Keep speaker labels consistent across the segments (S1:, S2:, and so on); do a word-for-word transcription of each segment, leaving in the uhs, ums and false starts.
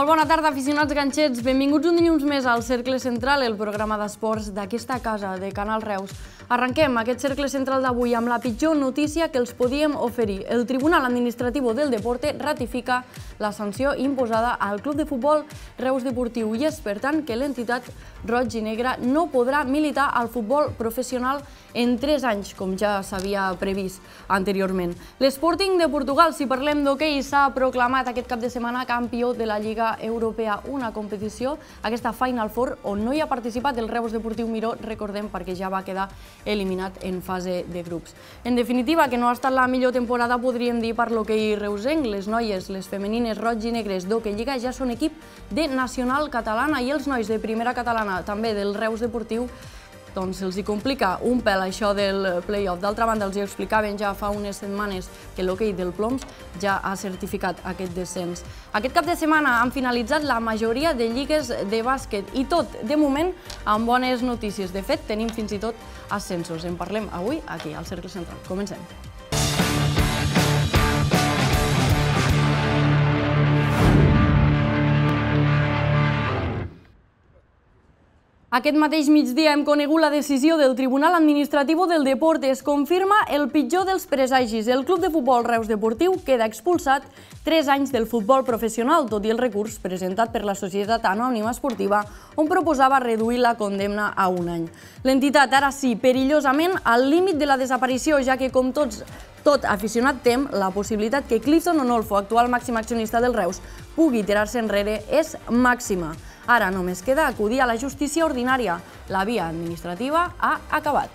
S1: Molt bona tarda, aficionats ganxets. Benvinguts un dilluns més al Cercle Central, el programa d'esports d'aquesta casa de Canal Reus. Arrenquem aquest Cercle Central d'avui amb la pitjor notícia que els podíem oferir. El Tribunal Administratiu del Deporte ratifica la sanció imposada al Club de Futbol Reus Deportiu i és, per tant, que l'entitat roig i negra no podrà militar al futbol professional en tres anys, com ja s'havia previst anteriorment. L'Sporting de Portugal, si parlem d'hoquei, s'ha proclamat aquest cap de setmana campió de la Lliga Europea, una competició, aquesta Final Four, on no hi ha participat el Reus Deportiu Miró, recordem, perquè ja va quedar eliminat en fase de grups. En definitiva, que no ha estat la millor temporada, podríem dir, per l'hoquei reusenc. Les noies, les femenines roig i negres d'hoquei Lliga ja són equip de nacional catalana i els nois de primera catalana, també del Reus Deportiu, doncs se'ls hi complica un pèl això del play-off. D'altra banda, els hi explicaven ja fa unes setmanes que l'hoquei del Ploms ja ha certificat aquest descens. Aquest cap de setmana han finalitzat la majoria de lligues de bàsquet i tot, de moment, amb bones notícies. De fet, tenim fins i tot ascensos. En parlem avui aquí, al Cercle Central. Comencem. Aquest mateix migdia hem conegut la decisió del Tribunal Administratiu del Deporte. Es confirma el pitjor dels presagis. El Club de Futbol Reus Deportiu queda expulsat tres anys del futbol professional, tot i el recurs presentat per la Societat Anònima Esportiva, on proposava reduir la condemna a un any. L'entitat, ara sí, perillosament al límit de la desaparició, ja que, com tots tot aficionat tem, la possibilitat que Clifton Onolfo, actual màxim accionista del Reus, pugui tirar-se enrere és màxima. Ara només queda acudir a la justícia ordinària. La via administrativa ha acabat.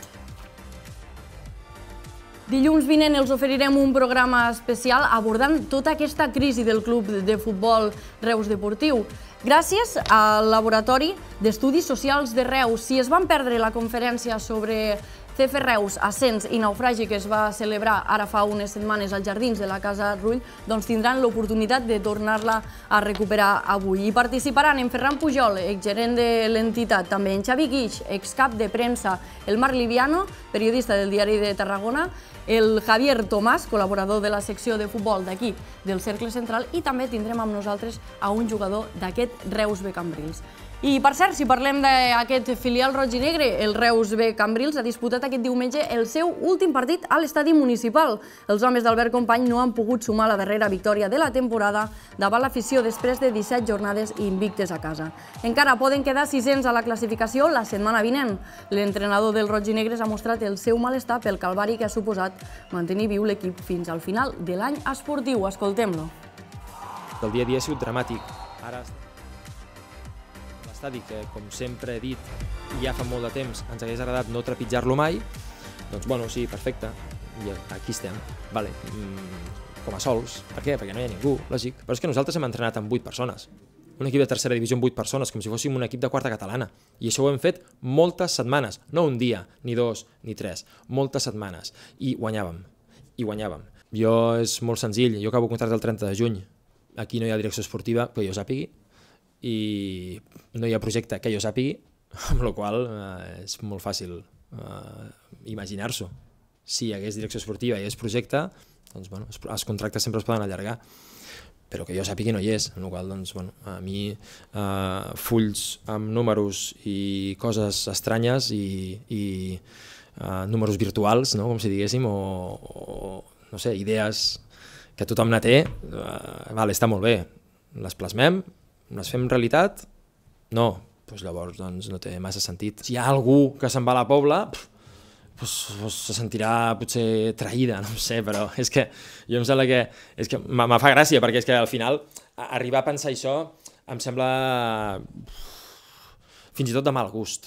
S1: Dilluns vinent els oferirem un programa especial abordant tota aquesta crisi del Club de Futbol Reus Deportiu. Gràcies al Laboratori d'Estudis Socials de Reus. Si es van perdre la conferència sobre C F Reus, ascens i naufragi que es va celebrar ara fa unes setmanes als jardins de la Casa Rull, doncs tindran l'oportunitat de tornar-la a recuperar avui. Hi participaran en Ferran Pujol, exgerent de l'entitat, també en Xavi Guix, excap de premsa, el Marc Liviano, periodista del Diari de Tarragona, el Javier Tomàs, col·laborador de la secció de futbol d'aquí, del Cercle Central, i també tindrem amb nosaltres a un jugador d'aquest Reus B Cambrils. I, per cert, si parlem d'aquest filial roig i negre, el Reus B Cambrils ha disputat aquest diumenge el seu últim partit a l'estadi municipal. Els homes d'Albert Company no han pogut sumar la darrera victòria de la temporada davant l'afició després de disset jornades invictes a casa. Encara poden quedar sisens a la classificació la setmana vinent. L'entrenador dels roig i negres ha mostrat el seu malestar pel calvari que ha suposat mantenir viu l'equip fins al final de l'any esportiu. Escoltem-lo.
S2: El dia a dia ha sigut dramàtic. Ara l'estadi, que com sempre he dit ja fa molt de temps ens hagués agradat no trepitjar-lo mai, doncs bueno, sí, perfecte, i aquí estem, vale, com a sols. Per què? Perquè no hi ha ningú, lògic. Però és que nosaltres hem entrenat amb vuit persones, un equip de tercera divisió amb vuit persones, com si fóssim un equip de quarta catalana, i això ho hem fet moltes setmanes, no un dia, ni dos, ni tres, moltes setmanes, i guanyàvem, i guanyàvem. Jo és molt senzill, jo acabo contracte el trenta de juny, aquí no hi ha direcció esportiva, que jo sàpigui, i no hi ha projecte que jo sàpigui, amb la qual cosa és molt fàcil imaginar-s'ho. Si hi hagués direcció esportiva i hi hagués projecte, doncs bueno, els contractes sempre es poden allargar, però que jo sàpigui no hi és, amb la qual cosa doncs, bueno, a mi fulls amb números i coses estranyes i, i números virtuals, no? Com si diguéssim, o, o no sé, idees que tothom ne té, vale, està molt bé, les plasmem, les fem realitat? No, doncs llavors doncs, no té massa sentit. Si hi ha algú que se'n va a la Pobla, doncs, doncs se sentirà potser traïda, no sé, però és que jo em sembla que, és que me fa gràcia, perquè és que al final arribar a pensar això em sembla fins i tot de mal gust.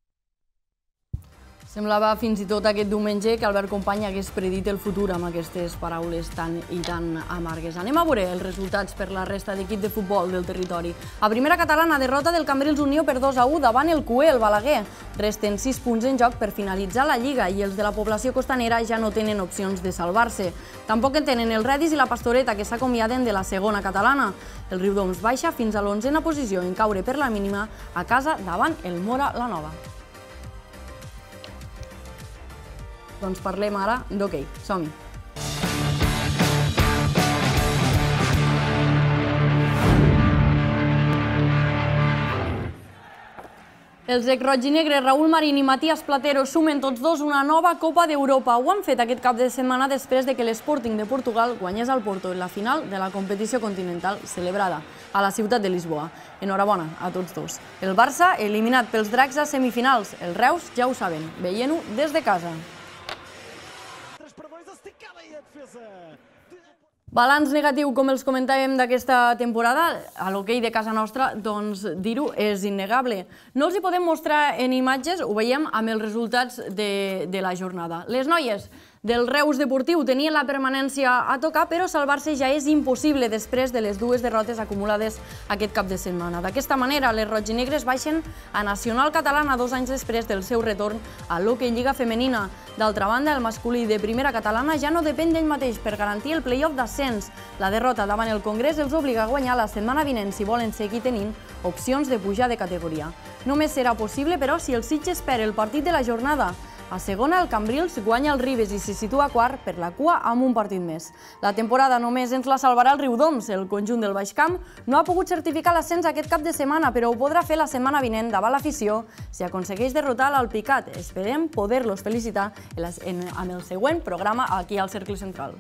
S1: Semblava fins i tot aquest diumenge que Albert Company hagués predit el futur amb aquestes paraules tan i tan amargues. Anem a veure els resultats per la resta d'equip de futbol del territori. A primera catalana, derrota del Cambrils Unió per dos a u davant el Cué, el Balaguer. Resten sis punts en joc per finalitzar la Lliga i els de la població costanera ja no tenen opcions de salvar-se. Tampoc en tenen el Redis i la Pastoreta, que s'acomiaden de la segona catalana. El Riudoms baixa fins a l'onzena posició en caure per la mínima a casa davant el Mora la Nova. Doncs parlem ara d'hoquei. Som-hi! Els exroginegres Raúl Marín i Matías Platero sumen tots dos una nova Copa d'Europa. Ho han fet aquest cap de setmana després de que l'Sporting de Portugal guanyés al Porto en la final de la competició continental celebrada a la ciutat de Lisboa. Enhorabona a tots dos. El Barça, eliminat pels dracs a semifinals. El Reus, ja ho saben, veient-ho des de casa. Balanç negatiu, com els comentàvem d'aquesta temporada, a l'hoquei de casa nostra, doncs dir-ho és innegable. No els hi podem mostrar en imatges, ho veiem amb els resultats de la jornada. Les noies del Reus Deportiu tenien la permanència a tocar, però salvar-se ja és impossible després de les dues derrotes acumulades aquest cap de setmana. D'aquesta manera, les rojinegres baixen a Nacional Catalana dos anys després del seu retorn a l'hoquei Lliga Femenina. D'altra banda, el masculí de primera catalana ja no depèn d'ell mateix per garantir el play-off d'ascens. La derrota davant el Congrés els obliga a guanyar la setmana vinent si volen seguir tenint opcions de pujar de categoria. Només serà possible, però, si el Sitges perd el partit de la jornada. A segona, el Cambrils guanya el Ribes i s'hi situa quart per la cua amb un partit més. La temporada només ens la salvarà el Riudoms. El conjunt del Baix Camp no ha pogut certificar l'ascens aquest cap de setmana, però ho podrà fer la setmana vinent davant l'afició si aconsegueix derrotar l'Alpicat. Esperem poder-los felicitar amb el següent programa aquí al Cercle Central.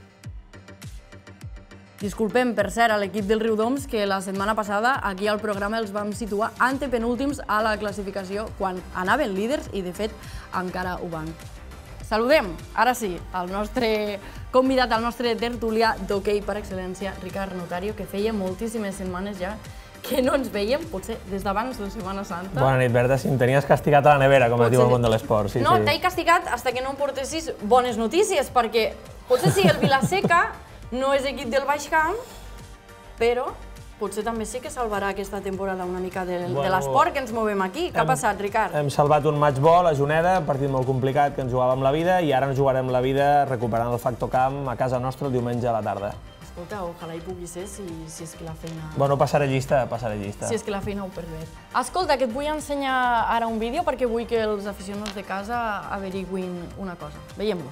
S1: Disculpem, per cert, a l'equip del Riudoms, que la setmana passada aquí al programa els vam situar antepenúltims a la classificació quan anaven líders i, de fet, encara ho van. Saludem, ara sí, el nostre convidat, el nostre tertulià d'hoquei per excel·lència, Ricard Notario, que feia moltíssimes setmanes ja que no ens veiem, potser des d'abans de Setmana Santa.
S3: Bona nit, Berta. Si em tenies castigat a la nevera, com es diu al món de l'esport.
S1: No, t'he castigat fins que no em portessis bones notícies, perquè potser sí, el Vilaseca no és equip del Baix Camp, però potser també sí que salvarà aquesta temporada una mica de l'esport que ens movem aquí. Què ha passat, Ricard?
S3: Hem salvat un match ball a Juneda, un partit molt complicat que ens jugàvem la vida, i ara ens jugarem la vida recuperant el Factor Camp a casa nostra el diumenge a la tarda.
S1: Escolta, ojalà hi pugui ser si és que la feina...
S3: Bueno, passaré llista, passaré llista.
S1: Si és que la feina ho permet. Escolta, que et vull ensenyar ara un vídeo perquè vull que els aficionats de casa averiguin una cosa. Veiem-lo.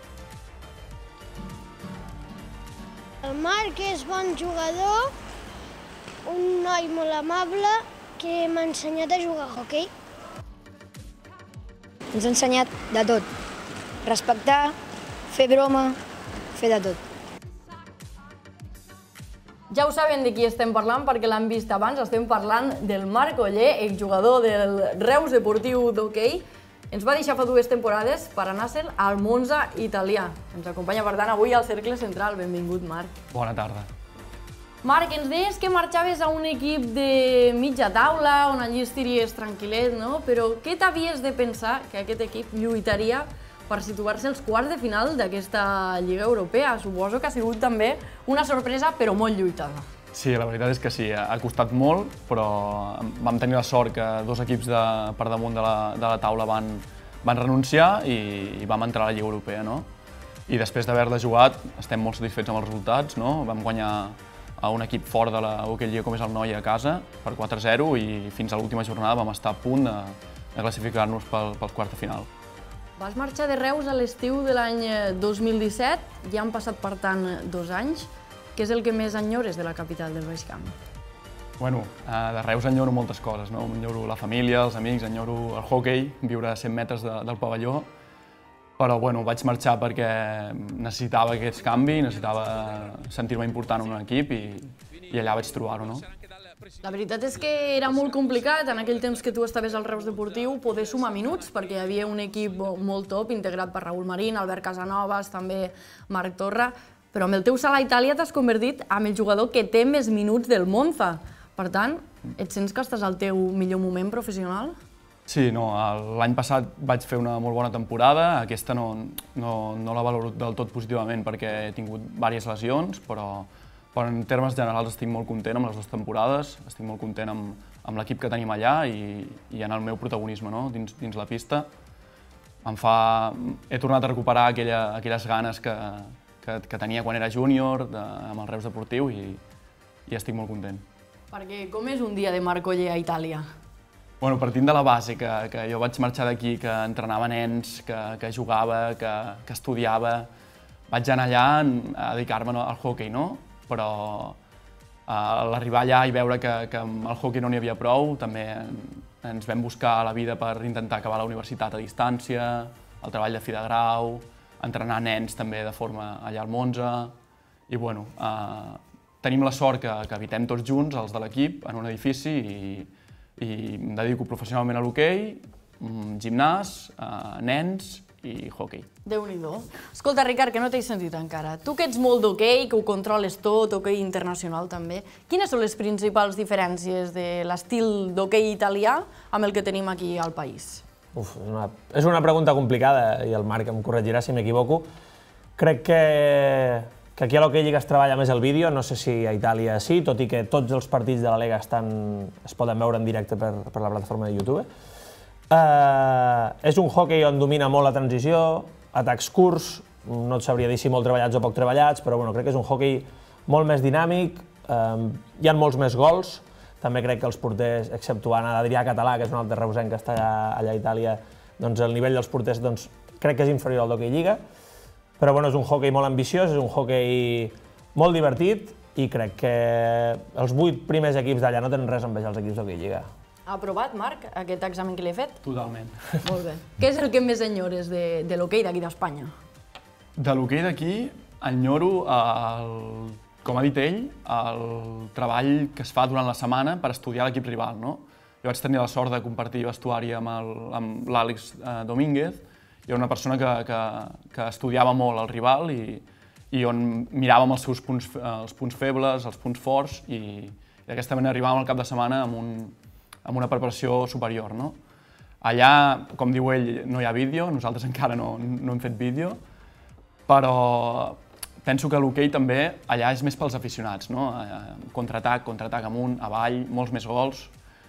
S4: El Marc és bon jugador, un noi molt amable que m'ha ensenyat a jugar a hoquei.
S5: Ens ha ensenyat de tot. Respectar, fer broma, fer de tot.
S1: Ja ho saben de qui estem parlant perquè l'han vist abans. Estem parlant del Marc Oller, exjugador del Reus Deportiu d'hoquei. Ens va deixar fa dues temporades per anar-se'n al Monza italià. Ens acompanya, per tant, avui al Cercle Central. Benvingut, Marc.
S6: Bona tarda.
S1: Marc, ens deies que marxaves a un equip de mitja taula, on allí estaries tranquil·let, no? Però què t'havies de pensar que aquest equip lluitaria per situar-se als quarts de final d'aquesta Lliga Europea? Suposo que ha sigut també una sorpresa, però molt lluitada.
S6: Sí, la veritat és que sí, ha costat molt, però vam tenir la sort que dos equips per damunt de la taula van renunciar i vam entrar a la Lliga Europea, no? I després d'haver-la jugat, estem molt satisfets amb els resultats, no? Vam guanyar a un equip fort de l'hoquei Lliga com és el Noia a casa per quatre a zero i fins a l'última jornada vam estar a punt de classificar-nos pels quarts de final.
S1: Vas marxar de Reus a l'estiu de l'any dos mil disset, ja han passat, per tant, dos anys. Què és el que més enyores de la capital del Baix Camp?
S6: Bueno, de Reus enyoro moltes coses, no? Enyoro la família, els amics, enyoro el hoquei, viure a cent metres del pavelló, però bueno, vaig marxar perquè necessitava aquest canvi, necessitava sentir-me important en un equip i allà vaig trobar-ho, no?
S1: La veritat és que era molt complicat, en aquell temps que tu estaves al Reus Deportiu, poder sumar minuts, perquè hi havia un equip molt top, integrat per Raúl Marín, Albert Casanovas, també Marc Torra, però amb el teu salt a Itàlia t'has convertit en el jugador que té més minuts del Monza. Per tant, et sents que estàs al teu millor moment professional?
S6: Sí, no, l'any passat vaig fer una molt bona temporada, aquesta no la valoro del tot positivament perquè he tingut diverses lesions, però en termes generals estic molt content amb les dues temporades, estic molt content amb l'equip que tenim allà i en el meu protagonisme dins la pista. He tornat a recuperar aquelles ganes que que tenia quan era júnior amb el Reus Deportiu i estic molt content.
S1: Perquè com és un dia de Marc Oller a Itàlia?
S6: Bueno, partint de la base, que jo vaig marxar d'aquí, que entrenava nens, que jugava, que estudiava, vaig anar allà a dedicar-me al hoquei, no? Però a l'arribar allà i veure que amb el hoquei no n'hi havia prou, també ens vam buscar la vida per intentar acabar la universitat a distància, el treball de fi de grau, entrenar nens també de forma allà al Monza, i bueno, eh, tenim la sort que, que habitem tots junts, els de l'equip, en un edifici, i, i em dedico professionalment a l'hoquei, gimnàs, eh, nens i hoquei.
S1: Déu-n'hi-do. Escolta, Ricard, que no t'he sentit encara. Tu que ets molt d'hoquei, que ho controles tot, hoquei internacional també, quines són les principals diferències de l'estil d'hoquei italià amb el que tenim aquí al país?
S3: Uf, és una, és una pregunta complicada i el Marc em corregirà si m'equivoco. Crec que, que aquí a l'Hockey Lliga es treballa més el vídeo, no sé si a Itàlia sí, tot i que tots els partits de la Lega estan, es poden veure en directe per, per la plataforma de YouTube. Uh, és un hoquei on domina molt la transició, atacs curts, no et sabria dir si molt treballats o poc treballats, però bueno, crec que és un hoquei molt més dinàmic, uh, hi ha molts més gols, també crec que els porters, exceptuant Adrià Català, que és un altre reusenc que està allà, allà a Itàlia, doncs el nivell dels porters doncs, crec que és inferior al d'Hockey Lliga, però bueno, és un hoquei molt ambiciós, és un hoquei molt divertit i crec que els vuit primers equips d'allà no tenen res a envejar els equips d'Hockey Lliga.
S1: Ha aprovat, Marc, aquest examen que li he fet?
S6: Totalment.
S1: Molt bé. Què és el que més enyores de, de l'hoquei d'aquí d'Espanya?
S6: De l'hoquei d'aquí enyoro, el, com ha dit ell, el treball que es fa durant la setmana per estudiar l'equip rival. No? Jo vaig tenir la sort de compartir vestuari amb l'Àlex Domínguez, i era una persona que, que, que estudiava molt el rival i, i on miràvem els seus punts, els punts febles, els punts forts, i, i d'aquesta manera arribàvem al cap de setmana amb un amb una preparació superior. No? Allà, com diu ell, no hi ha vídeo, nosaltres encara no, no hem fet vídeo, però penso que l'hoquei també allà és més pels aficionats, no? Contraatac, contraatac amunt, avall, molts més gols,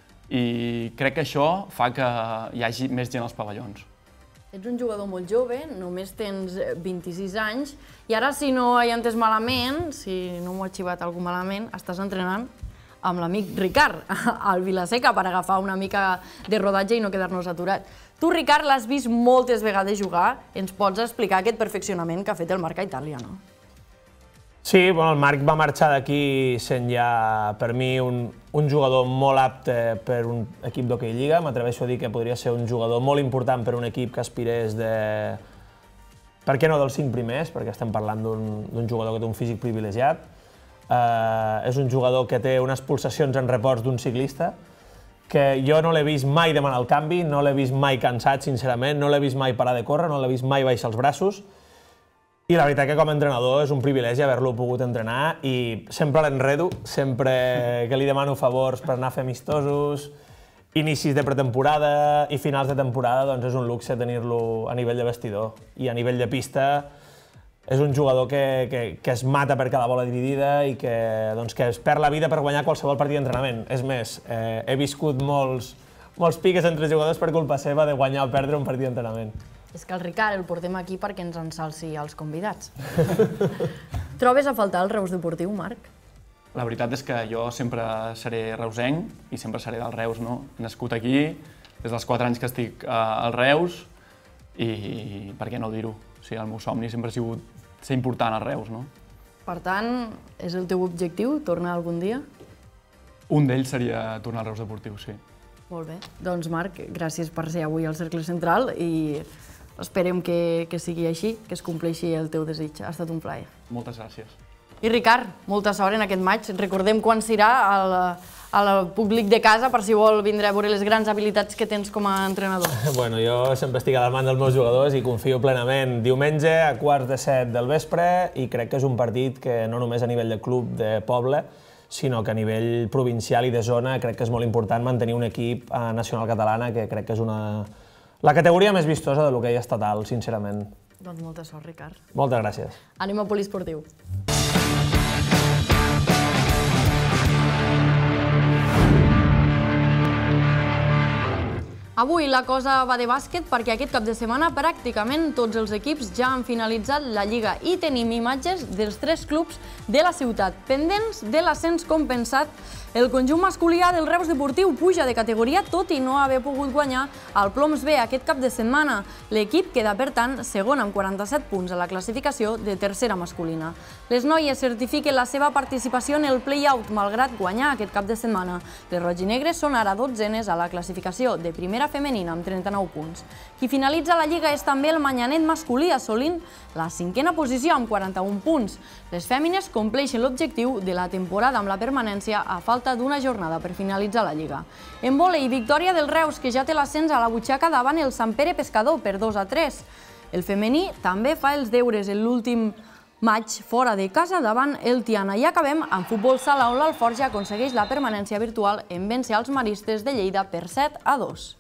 S6: i crec que això fa que hi hagi més gent als pavellons.
S1: Ets un jugador molt jove, només tens vint-i-sis anys, i ara, si no he entès malament, si no m'ho ha xivat algú malament, estàs entrenant amb l'amic Ricard, al Vilaseca, per agafar una mica de rodatge i no quedar-nos aturats. Tu, Ricard, l'has vist moltes vegades jugar. Ens pots explicar aquest perfeccionament que ha fet el Marc a Itàlia, no?
S3: Sí, bueno, el Marc va marxar d'aquí sent ja, per mi, un, un jugador molt apte per un equip d'Hockey Lliga. M'atreveixo a dir que podria ser un jugador molt important per un equip que aspirés de... Per què no dels cinc primers? Perquè estem parlant d'un jugador que té un físic privilegiat. Uh, és un jugador que té unes pulsacions en reports d'un ciclista, que jo no l'he vist mai demanar el canvi, no l'he vist mai cansat, sincerament, no l'he vist mai parar de córrer, no l'he vist mai baixar els braços, i la veritat que com a entrenador és un privilegi haver-lo pogut entrenar i sempre l'enredo, sempre que li demano favors per anar a fer amistosos, inicis de pretemporada i finals de temporada, doncs és un luxe tenir-lo a nivell de vestidor, i a nivell de pista és un jugador que, que, que es mata per cada bola dividida i que, doncs, que es perd la vida per guanyar qualsevol partit d'entrenament. És més, eh, he viscut molts, molts piques entre jugadors per culpa seva de guanyar o perdre un partit d'entrenament.
S1: És que el Ricard el portem aquí perquè ens ensalci als convidats. Trobes a faltar el Reus Deportiu, Marc?
S6: La veritat és que jo sempre seré reusenc i sempre seré del Reus, no? He nascut aquí, des dels quatre anys que estic al Reus, i per què no dir-ho? O sigui, el meu somni sempre ha sigut ser important al Reus, no?
S1: Per tant, és el teu objectiu, tornar algun dia?
S6: Un d'ells seria tornar al Reus Deportiu, sí.
S1: Molt bé. Doncs, Marc, gràcies per ser avui al Cercle Central i esperem que, que sigui així, que es compleixi el teu desig. Ha estat un plaer.
S6: Moltes gràcies.
S1: I, Ricard, molta sort en aquest maig. Recordem quan serà al, al públic de casa per si vol vindre a veure les grans habilitats que tens com a entrenador.
S3: Bueno, jo sempre estic a la mà dels meus jugadors i confio plenament. Diumenge a quarts de set del vespre, i crec que és un partit que no només a nivell de club de poble, sinó que a nivell provincial i de zona crec que és molt important mantenir un equip nacional catalana, que crec que és una... la categoria més vistosa de l'hoquei estatal, sincerament.
S1: Doncs molta sort, Ricard.
S3: Moltes gràcies.
S1: Anem a Poliesportiu. Avui la cosa va de bàsquet perquè aquest cap de setmana pràcticament tots els equips ja han finalitzat la Lliga i tenim imatges dels tres clubs de la ciutat pendents de l'ascens compensat El conjunt masculí del Reus Deportiu puja de categoria tot i no haver pogut guanyar el Ploms B aquest cap de setmana. L'equip queda, per tant, segon amb quaranta-set punts a la classificació de tercera masculina. Les noies certifiquen la seva participació en el play-out malgrat guanyar aquest cap de setmana. Les rojinegres són ara dotzenes a la classificació de primera femenina amb trenta-nou punts. Qui finalitza la lliga és també el manyanet masculí, assolint la cinquena posició amb quaranta-un punts. Les fèmines compleixen l'objectiu de la temporada amb la permanència a falta d'una jornada per finalitzar la lliga. En vòlei, victòria del Reus, que ja té l'ascens a la butxaca davant el Sant Pere Pescador per dos a tres. El femení també fa els deures en l'últim maig fora de casa davant el Tiana. I acabem amb futbol sala, on l'Alforja aconsegueix la permanència virtual en vèncer als maristes de Lleida per set a dos.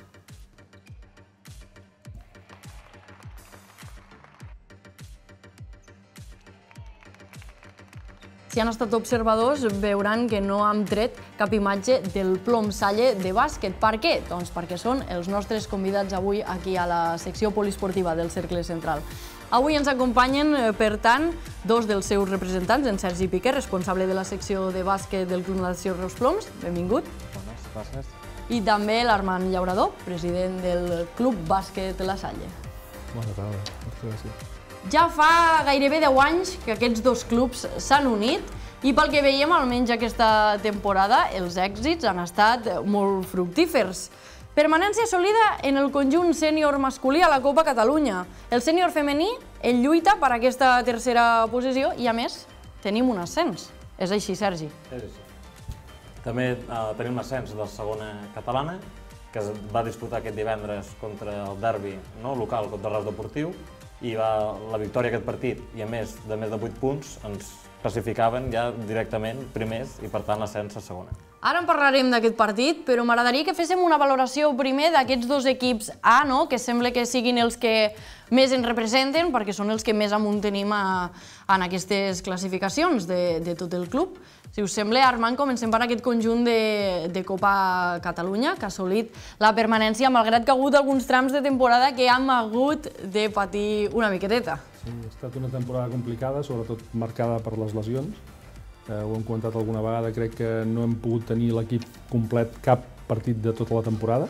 S1: Si han estat observadors, veuran que no hem tret cap imatge del Plom Salle de bàsquet. Per què? Doncs perquè són els nostres convidats avui aquí a la secció poliesportiva del Cercle Central. Avui ens acompanyen, per tant, dos dels seus representants, en Sergi Piqué, responsable de la secció de bàsquet del Club Natació Reus Ploms. Benvingut.
S7: Bones, gràcies.
S1: I també l'Armand Llaurador, president del Club Bàsquet La Salle.
S7: Bona tarda, moltes gràcies.
S1: Ja fa gairebé deu anys que aquests dos clubs s'han unit i pel que veiem, almenys aquesta temporada, els èxits han estat molt fructífers. Permanència assolida en el conjunt sènior masculí a la Copa Catalunya. El sènior femení en lluita per aquesta tercera posició i, a més, tenim un ascens. És així, Sergi?
S7: És així. També tenim un ascens de la segona catalana, que es va disputar aquest divendres contra el derbi local contra el Reus Deportiu, i la victòria aquest partit, i a més de més de vuit punts, ens classificaven ja directament primers i per tant l'ascens a segona.
S1: Ara en parlarem d'aquest partit, però m'agradaria que féssim una valoració primer d'aquests dos equips A, que sembla que siguin els que més ens representen, perquè són els que més amunt tenim en aquestes classificacions de tot el club. Si us sembla, Armand, comencem per aquest conjunt de Copa Catalunya, que ha assolit la permanència, malgrat que ha hagut alguns trams de temporada que hem hagut de patir una miqueteta.
S8: Sí, ha estat una temporada complicada, sobretot marcada per les lesions. Ho hem comentat alguna vegada, crec que no hem pogut tenir l'equip complet cap partit de tota la temporada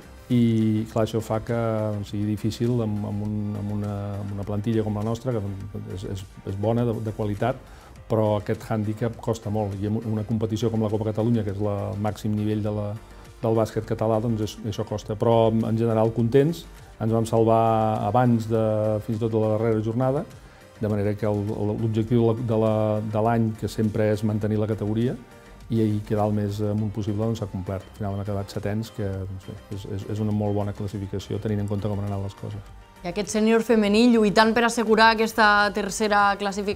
S8: i, clar, això fa que sigui difícil amb una plantilla com la nostra, que és bona, de qualitat, però aquest hàndicap costa molt. I en una competició com la Copa Catalunya, que és el màxim nivell del bàsquet català, doncs això costa. Però, en general, contents. Ens vam salvar abans fins i tot de la darrera jornada, de manera que l'objectiu de l'any, que sempre és mantenir la categoria, i quedar el més amunt possible, s'ha complert. Al final hem acabat setens, que és una molt bona classificació, tenint en compte com han anat les coses.
S1: I aquest sènior femení lluitant per assegurar aquesta tercera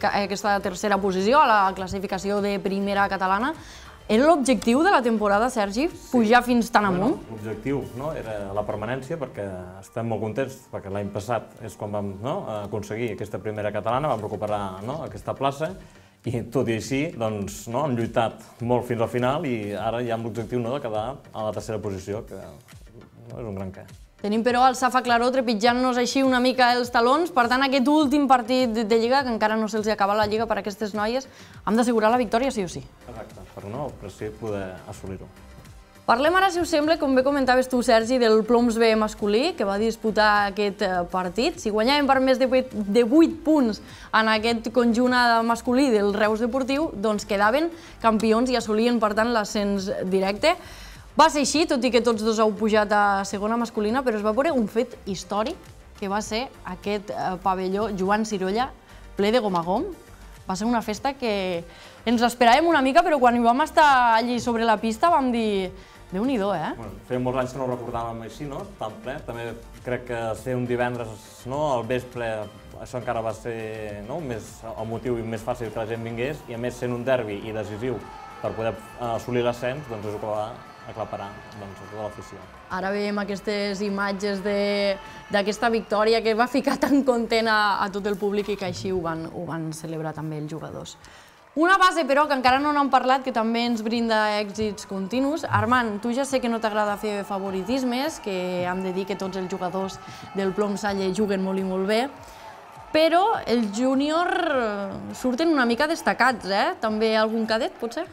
S1: posició a la classificació de primera catalana. Era l'objectiu de la temporada, Sergi? Pujar fins tan amunt?
S7: L'objectiu era la permanència, perquè estem molt contents, perquè l'any passat és quan vam aconseguir aquesta primera catalana, vam recuperar aquesta plaça, i tot i així hem lluitat molt fins al final i ara ja amb l'objectiu de quedar a la tercera posició, que és un gran què.
S1: Tenim, però, el Safa Claró trepitjant-nos així una mica els talons. Per tant, aquest últim partit de Lliga, que encara no se'ls acaba la Lliga per a aquestes noies, hem d'assegurar la victòria sí o sí.
S7: Exacte, per no, per sí poder assolir-ho.
S1: Parlem ara, si us sembla, com bé comentaves tu, Sergi, del Ploms B masculí, que va disputar aquest partit. Si guanyàvem per més de vuit punts en aquest conjunt masculí del Reus Deportiu, doncs quedaven campions i assolien, per tant, l'ascens directe. Va ser així, tot i que tots dos heu pujat a segona masculina, però es va veure un fet històric, que va ser aquest pavelló Joan Cirolla ple de gom a gom. Va ser una festa que ens l'esperàvem una mica, però quan hi vam estar allí sobre la pista vam dir Déu-n'hi-do, eh?
S7: Feia molts anys que no ho recordàvem així, no? Tan ple. També crec que ser un divendres al vespre, això encara va ser el motiu més fàcil que la gent vingués, i a més sent un derbi i decisiu per poder assolir l'ascens, doncs és el que va aclaparar tota l'afició.
S1: Ara veiem aquestes imatges d'aquesta victòria que va ficar tan content a tot el públic i que així ho van celebrar també els jugadors. Una base, però, que encara no n'hem parlat, que també ens brinda èxits continus. Armand, tu ja sé que no t'agrada fer favoritismes, que hem de dir que tots els jugadors del Plom Salle juguen molt i molt bé, però els júnior surten una mica destacats, eh? També algun cadet, potser?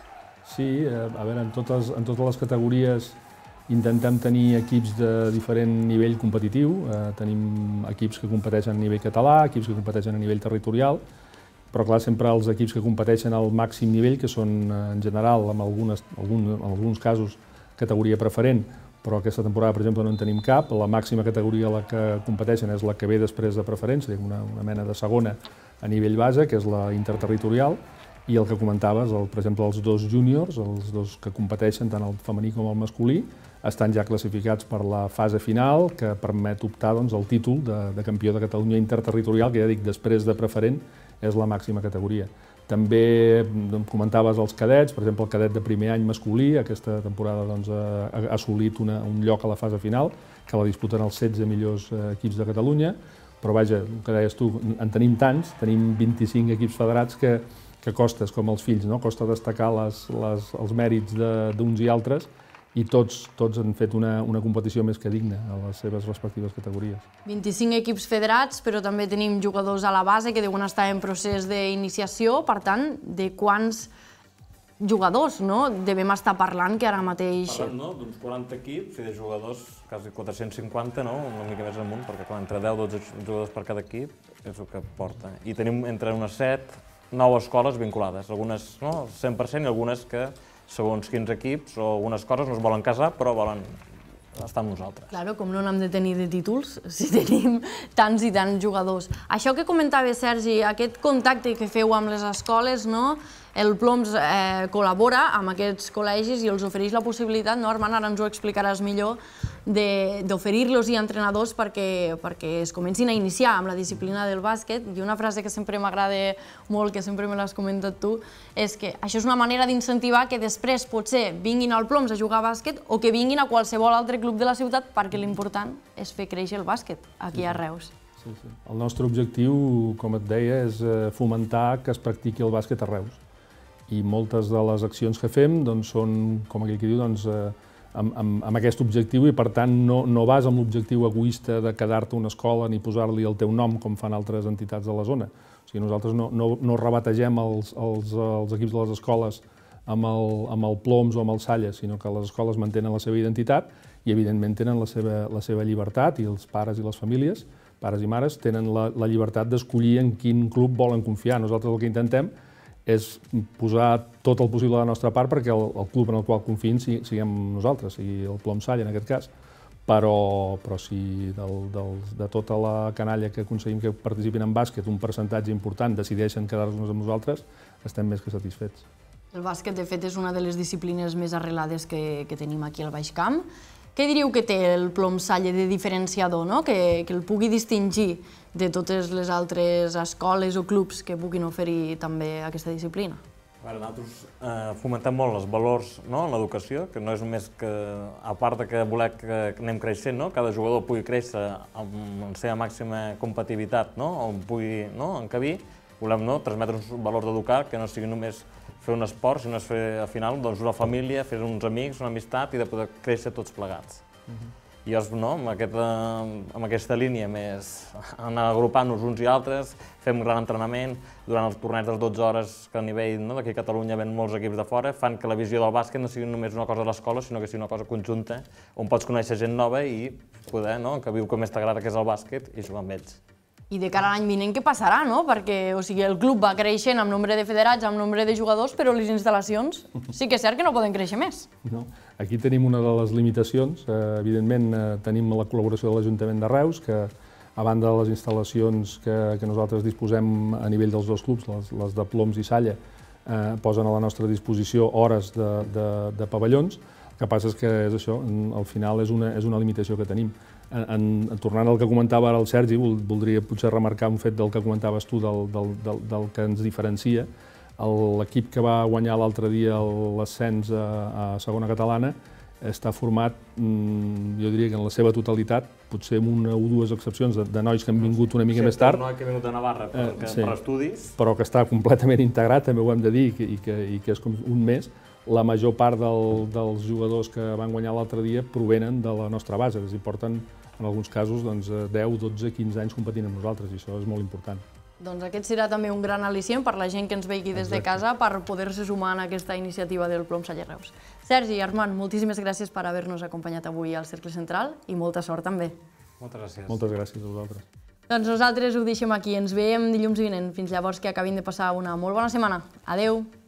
S8: Sí, a veure, en totes, en totes les categories intentem tenir equips de diferent nivell competitiu. Eh, tenim equips que competeixen a nivell català, equips que competeixen a nivell territorial, però clar, sempre els equips que competeixen al màxim nivell, que són en general, en, algunes, algun, en alguns casos, categoria preferent, però aquesta temporada, per exemple, no en tenim cap. La màxima categoria a la que competeixen és la que ve després de preferència, una, una mena de segona a nivell base, que és la interterritorial, i el que comentaves, el, per exemple, els dos júniors, els dos que competeixen, tant el femení com el masculí, estan ja classificats per la fase final, que permet optar doncs, al títol de, de campió de Catalunya interterritorial, que ja dic, després de preferent, és la màxima categoria. També comentaves els cadets, per exemple, el cadet de primer any masculí, aquesta temporada doncs, ha assolit una, un lloc a la fase final, que la disputen els setze millors equips de Catalunya, però vaja, el que deies tu, en tenim tants, tenim vint-i-cinc equips federats que, que costa, com els fills, no? Costa destacar les, les, els mèrits d'uns i altres, i tots, tots han fet una, una competició més que digna a les seves respectives categories.
S1: vint-i-cinc equips federats, però també tenim jugadors a la base que deuen estar en procés d'iniciació, per tant, de quants jugadors no? devem estar parlant que ara mateix...
S7: Parlem no? d'uns quaranta equips i de jugadors, quasi quatre-cents cinquanta, no? Una mica més amunt, perquè clar, entre deu i dotze jugadors per cada equip és el que porta. I tenim entre unes set, nou escoles vinculades, algunes no? cent per cent i algunes que segons quins equips o algunes coses no es volen casar, però volen estar amb nosaltres.
S1: Claro, com no n'hem de tenir de títols si tenim tants i tants jugadors. Això que comentava Sergi, aquest contacte que feu amb les escoles, no? El Ploms eh, col·labora amb aquests col·legis i els ofereix la possibilitat, no, Armand, ara ens ho explicaràs millor, d'oferir-los i entrenadors perquè, perquè es comencin a iniciar amb la disciplina del bàsquet. I una frase que sempre m'agrada molt, que sempre me l'has comentat tu, és que això és una manera d'incentivar que després potser vinguin al Ploms a jugar a bàsquet o que vinguin a qualsevol altre club de la ciutat, perquè l'important és fer créixer el bàsquet aquí a Reus.
S8: Sí, sí. El nostre objectiu, com et deia, és fomentar que es practiqui el bàsquet a Reus. I moltes de les accions que fem doncs, són, com aquell que diu, doncs, amb, amb, amb aquest objectiu i, per tant, no, no vas amb l'objectiu egoista de quedar-te a una escola ni posar-li el teu nom, com fan altres entitats de la zona. O sigui, nosaltres no, no, no rebategem els, els, els equips de les escoles amb el, amb el Ploms o amb el Salla, sinó que les escoles mantenen la seva identitat i, evidentment, tenen la seva, la seva llibertat, i els pares i les famílies, pares i mares, tenen la, la llibertat d'escollir en quin club volen confiar. Nosaltres el que intentem és posar tot el possible de la nostra part perquè el, el club en el qual confiïn siguem nosaltres, sigui el Ploms Salla en aquest cas, però, però si del, del, de tota la canalla que aconseguim que participin en bàsquet un percentatge important decideixen quedar-nos amb nosaltres, estem més que satisfets.
S1: El bàsquet, de fet, és una de les disciplines més arrelades que, que tenim aquí al Baix Camp. Què diríeu que té el Ploms Salla de diferenciador, no? que, que el pugui distingir de totes les altres escoles o clubs que puguin oferir també aquesta disciplina?
S7: A veure, nosaltres eh, fomentem molt els valors no? en l'educació, que no és només que, a part de que voler que anem creixent, no? cada jugador pugui créixer amb la seva màxima competitivitat, no? on pugui no? encabir, volem no? transmetre uns valors d'educar que no sigui només fer un esport, sinó fer al final doncs, una família, fer uns amics, una amistat i de poder créixer tots plegats. Uh-huh. I llavors, no, amb, aquesta, amb aquesta línia més anar agrupant-nos uns i altres, fem un gran entrenament durant els torneigs de les dotze hores que a nivell no, d'aquí a Catalunya ven molts equips de fora, fan que la visió del bàsquet no sigui només una cosa de l'escola, sinó que sigui una cosa conjunta, on pots conèixer gent nova i poder, no, que viu com més t'agrada que és el bàsquet i jugar amb ells.
S1: I de cara a l'any vinent què passarà, no? Perquè o sigui, el club va creixent amb nombre de federats, amb nombre de jugadors, però les instal·lacions sí que és cert que no poden créixer més.
S8: No. Aquí tenim una de les limitacions. Eh, evidentment, eh, tenim la col·laboració de l'Ajuntament de Reus, que a banda de les instal·lacions que, que nosaltres disposem a nivell dels dos clubs, les, les de Ploms i Salla, eh, posen a la nostra disposició hores de, de, de pavellons. El que passa és que és això, al final és una, és una limitació que tenim. En, en, tornant al que comentava ara el Sergi, voldria potser remarcar un fet del que comentaves tu, del, del, del, del que ens diferencia. L'equip que va guanyar l'altre dia l'ascens a, a segona catalana està format, jo diria que en la seva totalitat, potser amb una o dues excepcions de, de nois que han vingut una mica
S7: sí,
S8: més tard.
S7: Sí, que ha vingut de Navarra per, eh, sí, per estudis.
S8: Però que està completament integrat, també ho hem de dir, i que, i que, i que és com un més. La major part del, dels jugadors que van guanyar l'altre dia provenen de la nostra base, és a dir, porten en alguns casos doncs, deu, dotze, quinze anys competint amb nosaltres, i això és molt important.
S1: Doncs aquest serà també un gran al·licient per la gent que ens vegi des de casa per poder-se sumar en aquesta iniciativa del Plom Saller Reus. Sergi i Armand, moltíssimes gràcies per haver-nos acompanyat avui al Cercle Central i molta sort també.
S7: Moltes gràcies.
S8: Moltes gràcies a vosaltres.
S1: Doncs nosaltres ho deixem aquí. Ens veiem dilluns vinent. Fins llavors que acabin de passar una molt bona setmana. Adeu!